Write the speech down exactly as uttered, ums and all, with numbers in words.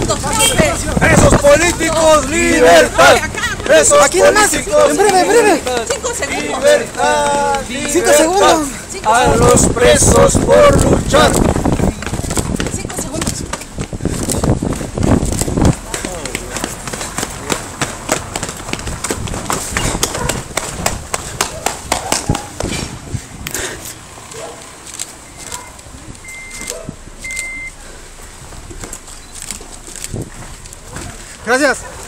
segundos, profe. ¡Esos políticos, libertad! ¡Esos Aquí nomás, políticos, en breve, en breve. Cinco segundos. libertad! Cinco segundos. A los presos por luchar. Cinco segundos. Gracias.